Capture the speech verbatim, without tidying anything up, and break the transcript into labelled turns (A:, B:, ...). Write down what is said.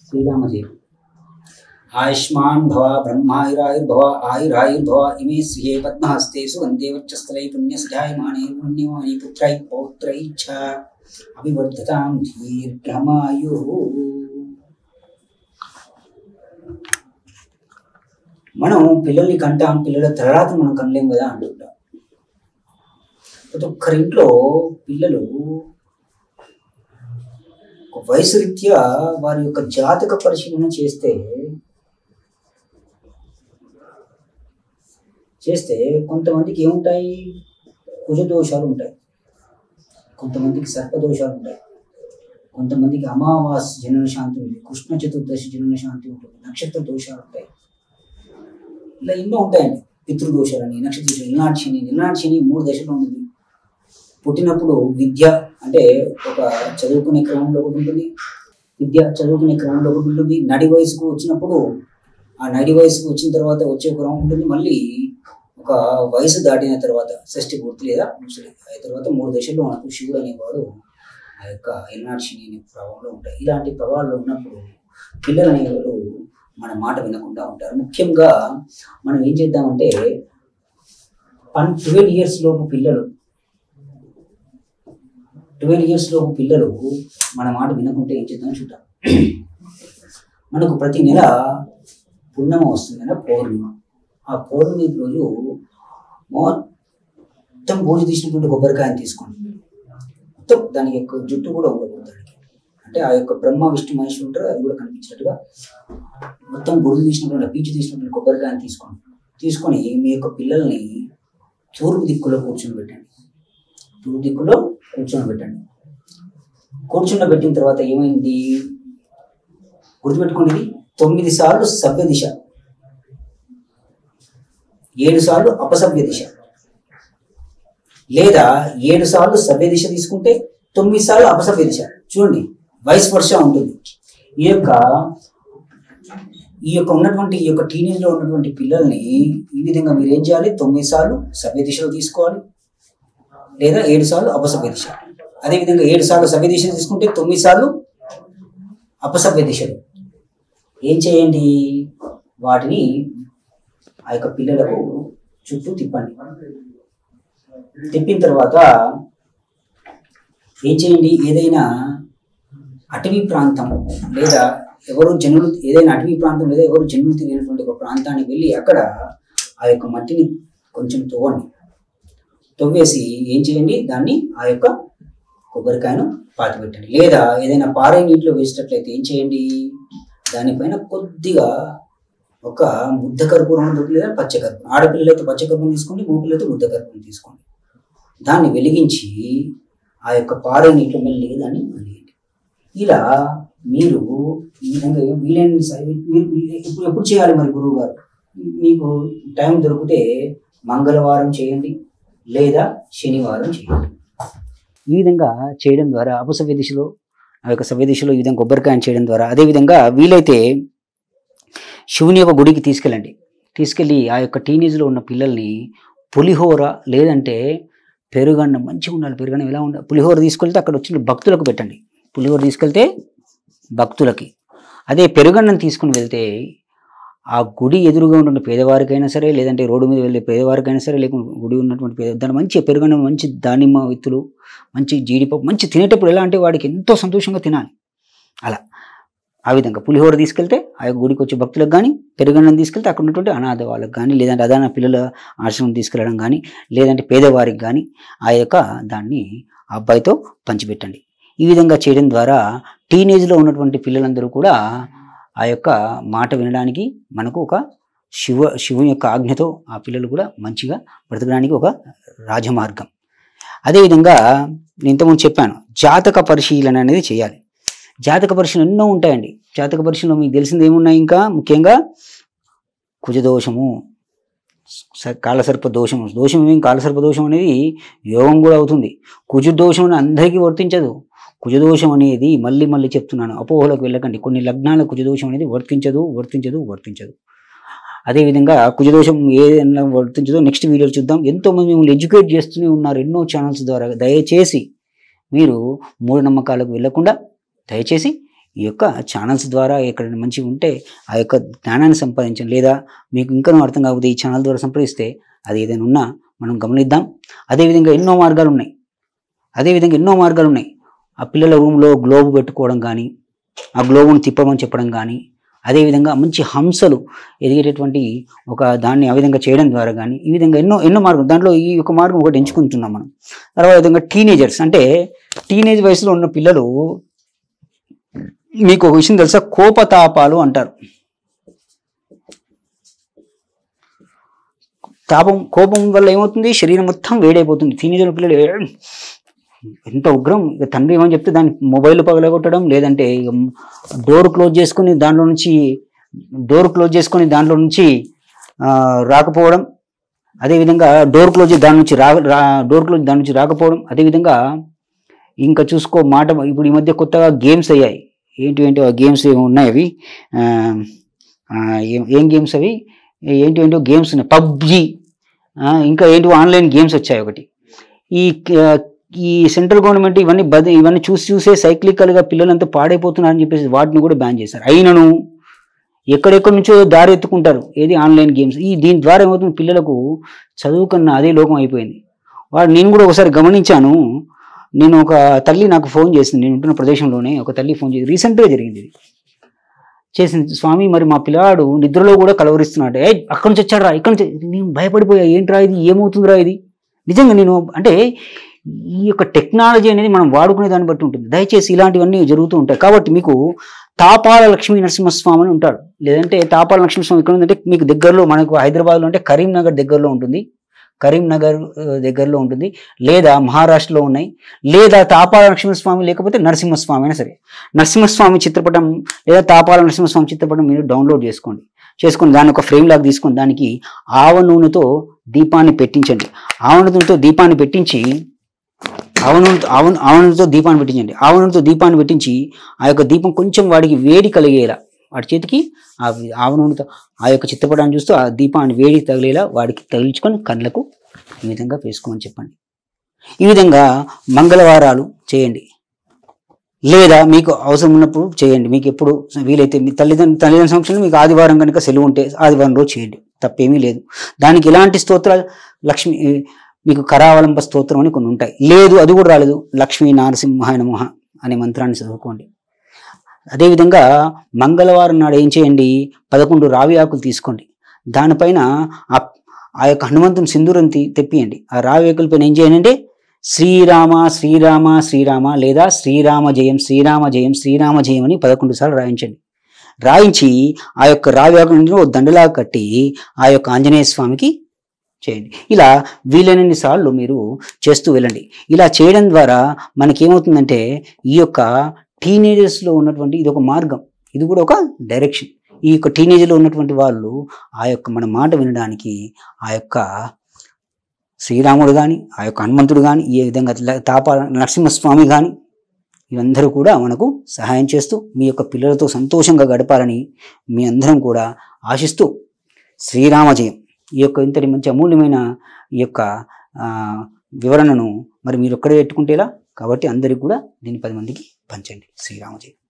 A: శ్రీరామజీ ఆయుష్మాన్ భవ బ్రహ్మాయురాయుర్భవ ఆయురాయుర్భవ ఇమే శ్రీయే పద్మహస్తే సుగంధే వక్షస్థలై పుణ్యసజాయమానే పుణ్యమాని పుత్రై పౌత్రై చ అభివర్ధతాం దీర్ఘమాయు. మనం పిల్లల్ని కంటాం, పిల్లల తర్వాత మనం కనలేం కదా అంటుంటాం. ప్రతి ఒక్కరింట్లో పిల్లలు వయసు రీత్యా వారి యొక్క జాతక పరిశీలన చేస్తే చేస్తే కొంతమందికి ఏముంటాయి, కుజ దోషాలు ఉంటాయి, కొంతమందికి సర్పదోషాలు ఉంటాయి, కొంతమందికి అమావాస్య జనన శాంతి ఉంటుంది, కృష్ణ చతుర్దశి జనన శాంతి ఉంటుంది, నక్షత్ర దోషాలు ఉంటాయి, ఇలా ఎన్నో ఉంటాయండి. పితృదోషాలని, నక్షత్ర దోషాలు, నిలనాటి శని. నిలనాటి శని మూడు దశలో ఉంటుంది. పుట్టినప్పుడు విద్య అంటే ఒక చదువుకునే క్రమంలో ఒకటి ఉంటుంది, విద్య చదువుకునే క్రమంలో ఒకటి ఉంటుంది. నడి వయసుకు వచ్చినప్పుడు ఆ నడి వయసుకు వచ్చిన తర్వాత వచ్చే క్రమం ఉంటుంది. మళ్ళీ ఒక వయసు దాటిన తర్వాత షష్ఠి పూర్తి లేదా ముసలి అయిన తర్వాత మూడు దశల్లో మనకు శివుడు అనేవాడు ఆ యొక్క ఎల్నాటి శని అనే ప్రభావంలో ఉంటాయి. ఇలాంటి ప్రభావాల్లో ఉన్నప్పుడు పిల్లలు అనేవారు మన మాట వినకుండా ఉంటారు. ముఖ్యంగా మనం ఏం చేద్దామంటే పన్ ట్వెల్వ్ ఇయర్స్ లోపు పిల్లలు ట్వెల్వ్ ఇయర్స్ లోపు పిల్లలు మన మాట వినకుంటే ఏం చేద్దాం చూద్దాం. మనకు ప్రతి నెల పున్నమ వస్తుంది కదా, పౌర్ణిమ. ఆ పౌర్ణమి రోజు మొత్తం బూజు తీసినటువంటి కొబ్బరికాయని తీసుకోండి. మొత్తం దాని యొక్క జుట్టు కూడా ఉండకూడదు దానికి, అంటే ఆ యొక్క బ్రహ్మ విష్ణు మహేశ్వరు ఉంటారు, అది కూడా కనిపించినట్టుగా మొత్తం బురుజు తీసినటువంటి పీచు తీసినటువంటి కొబ్బరికాయని తీసుకోండి. తీసుకొని మీ యొక్క పిల్లల్ని తూర్పు దిక్కులో కూర్చొని పెట్టండి. తూర్పు దిక్కులో కూర్చొని పెట్టండి. కూర్చున్న పెట్టిన తర్వాత ఏమైంది గుర్తుపెట్టుకోండి, ఇది తొమ్మిది సార్లు సవ్య దిశ, ఏడు సార్లు అపసవ్య దిశ, లేదా ఏడు సార్లు సవ్య దిశ తీసుకుంటే తొమ్మిది సార్లు అపసవ్య దిశ. చూడండి, వైస్ వర్ష ఉంటుంది. ఈ యొక్క ఈ యొక్క ఉన్నటువంటి ఈ యొక్క టీనేజ్ లో ఉన్నటువంటి పిల్లల్ని ఈ విధంగా మీరు ఏం చేయాలి, తొమ్మిది సార్లు సవ్య దిశలో తీసుకోవాలి, లేదా ఏడు సార్లు అపసవ్య దిశ. అదేవిధంగా ఏడు సార్లు సవ్య దిశ తీసుకుంటే తొమ్మిది సార్లు అపసవ్య దిశలు. ఏం చేయండి, వాటిని ఆ యొక్క పిల్లలకు చుట్టూ తిప్పండి. తిప్పిన తర్వాత ఏం చేయండి, ఏదైనా అటవీ ప్రాంతం లేదా ఎవరు జనులు ఏదైనా అటవీ ప్రాంతం లేదా ఎవరు జనులు తిరిగినటువంటి ఒక ప్రాంతానికి వెళ్ళి అక్కడ ఆ యొక్క మట్టిని కొంచెం తవ్వండి. తవ్వేసి ఏం చేయండి, దాన్ని ఆ యొక్క కొబ్బరికాయను పాతిపెట్టండి. లేదా ఏదైనా పారే నీటిలో వేసేటట్లయితే ఏం చేయండి, దానిపైన కొద్దిగా ఒక ముద్ద కర్పూరం లేదా పచ్చకర్పూరం, ఆడపిల్లలైతే పచ్చకర్పూరం తీసుకోండి, మగపిల్లలైతే ముద్ద కర్పూరం తీసుకోండి. దాన్ని వెలిగించి ఆ యొక్క పారే నీటిలో మెల్లిగా దాన్ని వెలిగిండి. ఇలా మీరు ఈ విధంగా వీలైన మీరు ఎప్పుడు చేయాలి మరి గురువు గారు, మీకు టైం దొరికితే మంగళవారం చేయండి లేదా శనివారం చేయండి. ఈ విధంగా చేయడం ద్వారా అపసవ్య దిశలో ఆ యొక్క సవ్య దిశలో ఈ విధంగా కొబ్బరికాయను చేయడం ద్వారా, అదేవిధంగా వీలైతే శివుని యొక్క గుడికి తీసుకెళ్ళండి. తీసుకెళ్ళి ఆ యొక్క టీనేజ్లో ఉన్న పిల్లల్ని పులిహోర లేదంటే పెరుగన్నం, మంచిగా ఉండాలి పెరుగన్నం, ఎలా ఉండాలి, పులిహోర తీసుకెళ్తే అక్కడ వచ్చిన భక్తులకు పెట్టండి. పులిహోర తీసుకెళ్తే భక్తులకి, అదే పెరుగన్నం తీసుకుని వెళ్తే ఆ గుడి ఎదురుగా ఉన్న పేదవారికైనా సరే, లేదంటే రోడ్డు మీద వెళ్ళే పేదవారికైనా సరే, లేకుంటే గుడి ఉన్నటువంటి పేద దాని మంచి పెరుగన్నం, మంచి దానిమ్మ విత్తులు, మంచి జీడిపప్పు, మంచి తినేటప్పుడు ఎలా అంటే వాడికి ఎంతో సంతోషంగా తినాలి. అలా ఆ విధంగా పులిహోర తీసుకెళ్తే ఆ యొక్క గుడికి వచ్చే భక్తులకు కానీ, పెరుగన్నం తీసుకెళ్తే అక్కడ ఉన్నటువంటి అనాథ వాళ్ళకి కానీ, లేదంటే అదాన పిల్లల ఆశ్రమం తీసుకెళ్ళడం కానీ, లేదంటే పేదవారికి కానీ ఆ యొక్క దాన్ని ఆ అబ్బాయితో పంచిపెట్టండి. ఈ విధంగా చేయడం ద్వారా టీనేజ్లో ఉన్నటువంటి పిల్లలందరూ కూడా ఆ యొక్క మాట వినడానికి మనకు ఒక శివ శివుని యొక్క ఆజ్ఞతో ఆ పిల్లలు కూడా మంచిగా బ్రతకడానికి ఒక రాజమార్గం. అదేవిధంగా నేను ఇంతకుముందు చెప్పాను, జాతక పరిశీలన అనేది చేయాలి. జాతక పరిశీలన ఎన్నో ఉంటాయండి. జాతక పరిశీలన మీకు తెలిసింది ఏమున్నాయి, ఇంకా ముఖ్యంగా కుజదోషము, కాలసర్ప దోషము. దోషం ఏం, కాలసర్ప దోషం అనేది యోగం కూడా అవుతుంది. కుజ దోషం అని అందరికీ వర్తించదు. కుజదోషం అనేది మళ్ళీ మళ్ళీ చెప్తున్నాను, అపోహలకు వెళ్ళకండి. కొన్ని లగ్నాల కుజదోషం అనేది వర్తించదు వర్తించదు వర్తించదు అదేవిధంగా కుజదోషం ఏదైనా వర్తించదో నెక్స్ట్ వీడియోలో చూద్దాం. ఎంతోమంది మిమ్మల్ని ఎడ్యుకేట్ చేస్తూనే ఉన్నారు ఎన్నో ఛానల్స్ ద్వారా. దయచేసి మీరు మూఢనమ్మకాలకు వెళ్ళకుండా దయచేసి ఈ యొక్క ఛానల్స్ ద్వారా ఎక్కడైనా మంచిగా ఉంటే ఆ యొక్క జ్ఞానాన్ని సంపాదించండి. లేదా మీకు ఇంకా అర్థం కాకపోతే ఈ ఛానల్ ద్వారా సంప్రదిస్తే అది ఏదైనా ఉన్నా మనం గమనిద్దాం. అదేవిధంగా ఎన్నో మార్గాలు ఉన్నాయి అదేవిధంగా ఎన్నో మార్గాలు ఉన్నాయి ఆ పిల్లల రూమ్లో గ్లోబ్ పెట్టుకోవడం కానీ, ఆ గ్లోబును తిప్పమని చెప్పడం కానీ, అదేవిధంగా మంచి హంసలు ఎదిగేటటువంటి ఒక దాన్ని ఆ విధంగా చేయడం ద్వారా కానీ, ఈ విధంగా ఎన్నో ఎన్నో మార్గం. దాంట్లో ఈ యొక్క మార్గం ఒకటి ఎంచుకుంటున్నాం మనం. తర్వాత విధంగా టీనేజర్స్ అంటే టీనేజ్ వయసులో ఉన్న పిల్లలు, మీకు ఒక విషయం తెలుసా, కోపతాపాలు అంటారు. తాపం కోపం వల్ల ఏమవుతుంది, శరీరం మొత్తం వేడైపోతుంది. టీనేజర్ పిల్లలు ఎంత ఉగ్రం. ఇక తండ్రి ఏమని చెప్తే దాన్ని మొబైల్ పగలగొట్టడం, లేదంటే ఇక డోర్ క్లోజ్ చేసుకొని దాంట్లో నుంచి డోర్ క్లోజ్ చేసుకొని దాంట్లో నుంచి రాకపోవడం, అదేవిధంగా డోర్ క్లోజ్ దాని నుంచి రా డోర్ క్లోజ్ దాని నుంచి రాకపోవడం. అదేవిధంగా ఇంకా చూసుకో మాట, ఇప్పుడు ఈ మధ్య కొత్తగా గేమ్స్ అయ్యాయి. ఏంటి ఏంటో ఆ గేమ్స్ ఏమి ఉన్నాయి, అవి ఏం గేమ్స్ అవి ఏంటి ఏంటో గేమ్స్ ఉన్నాయి, పబ్జి, ఇంకా ఏంటో ఆన్లైన్ గేమ్స్ వచ్చాయి ఒకటి. ఈ ఈ సెంట్రల్ గవర్నమెంట్ ఇవన్నీ బద ఇవన్నీ చూసి చూసే సైక్లికల్గా పిల్లలంతా పాడైపోతున్నారని చెప్పేసి వాటిని కూడా బ్యాన్ చేశారు. అయినను ఎక్కడెక్కడి నుంచో దారి ఎత్తుకుంటారు, ఏది ఆన్లైన్ గేమ్స్. ఈ దీని ద్వారా ఏమవుతుంది, పిల్లలకు చదువు కన్నా అదే లోకం అయిపోయింది. వాడు నేను కూడా ఒకసారి గమనించాను. నేను ఒక తల్లి నాకు ఫోన్ చేసింది, నేను ఉంటున్న ప్రదేశంలోనే ఒక తల్లి ఫోన్ చేసి, రీసెంట్గా జరిగింది ఇది, చేసింది. స్వామి మరి మా పిల్లాడు నిద్రలో కూడా కలవరిస్తున్నాడు, ఏ అక్కడి నుంచి వచ్చాడు రా, ఇక్కడి నుంచి. నేను భయపడిపోయా, ఏంట్రా ఇది, ఏమవుతుందిరా ఇది. నిజంగా నేను అంటే ఈ యొక్క టెక్నాలజీ అనేది మనం వాడుకునే దాన్ని బట్టి ఉంటుంది. దయచేసి ఇలాంటివన్నీ జరుగుతూ ఉంటాయి. కాబట్టి మీకు తాపాల లక్ష్మీ నరసింహస్వామి అని ఉంటాడు, లేదంటే తాపాల లక్ష్మీస్వామి ఇక్కడ ఉందంటే మీకు దగ్గరలో, మనకు హైదరాబాద్లో అంటే కరీంనగర్ దగ్గరలో ఉంటుంది, కరీంనగర్ దగ్గరలో ఉంటుంది, లేదా మహారాష్ట్రలో ఉన్నాయి, లేదా తాపాల నరసింహస్వామి లేకపోతే నరసింహస్వామి అయినా సరే. నరసింహస్వామి చిత్రపటం లేదా తాపాల నరసింహస్వామి చిత్రపటం మీరు డౌన్లోడ్ చేసుకోండి. చేసుకొని దాన్ని ఒక ఫ్రేమ్ లాగా తీసుకొని దానికి ఆవ నూనెతో దీపాన్ని పెట్టించండి. ఆవ నూనెతో దీపాన్ని పెట్టించి ఆవ నూనె ఆవ ఆవ నూనెతో దీపాన్ని పెట్టించండి. ఆవ నూనెతో దీపాన్ని పెట్టించి ఆ యొక్క దీపం కొంచెం వాడికి వేడి కలిగేలా, వాడి చేతికి ఆ ఆవ నూనెతో ఆ యొక్క చిత్రపటాన్ని చూస్తూ ఆ దీపాన్ని వేడి తగిలేలా వాడికి తగిలించుకొని కళ్ళకు ఈ విధంగా వేసుకోమని చెప్పండి. ఈ విధంగా మంగళవారాలు చేయండి, లేదా మీకు అవసరం ఉన్నప్పుడు చేయండి. మీకు ఎప్పుడు వీలైతే మీ తల్లిదండ్రుల తల్లిదండ్రుల సమక్షంలో మీకు ఆదివారం కనుక సెలవు ఉంటే ఆదివారం రోజు చేయండి, తప్పేమీ లేదు. దానికి ఎలాంటి స్తోత్రాలు, లక్ష్మి మీకు కరావలంబ స్తోత్రం అని కొన్ని ఉంటాయి. లేదు అది కూడా రాలేదు, లక్ష్మీ నారసింహాయ నమః అనే మంత్రాన్ని చదువుకోండి. అదేవిధంగా మంగళవారం నాడు ఏం చేయండి, పదకొండు రావి ఆకులు తీసుకోండి, దానిపైన ఆ యొక్క హనుమంతుని సింధూరం తెప్పియండి. ఆ రావి ఆకుల పైన ఏం చేయండి అంటే శ్రీరామ శ్రీరామ శ్రీరామ లేదా శ్రీరామ జయం శ్రీరామ జయం శ్రీరామ జయం అని పదకొండు సార్లు రాయించండి. రాయించి ఆ యొక్క రావి ఆకులను దండలా కట్టి ఆ యొక్క ఆంజనేయ స్వామికి చేయండి. ఇలా వీలైనన్ని సార్లు మీరు చేస్తూ వెళ్ళండి. ఇలా చేయడం ద్వారా మనకేమవుతుందంటే ఈ యొక్క టీనేజర్స్లో ఉన్నటువంటి ఇది ఒక మార్గం, ఇది కూడా ఒక డైరెక్షన్. ఈ యొక్క టీనేజ్లో ఉన్నటువంటి వాళ్ళు ఆ యొక్క మన మాట వినడానికి ఆ యొక్క శ్రీరాముడు కానీ, ఆ యొక్క హనుమంతుడు కానీ, ఈ విధంగా తాపాల నరసింహస్వామి కానీ, ఇవందరూ కూడా మనకు సహాయం చేస్తూ మీ యొక్క పిల్లలతో సంతోషంగా గడపాలని మీ అందరం కూడా ఆశిస్తూ శ్రీరామజయం ఈ యొక్క ఇంతటి మంచి అమూల్యమైన ఈ యొక్క వివరణను మరి మీరు ఒక్కడే పెట్టుకుంటేలా. కాబట్టి అందరికీ కూడా దీన్ని పది మందికి పంచండి. శ్రీరామజయం.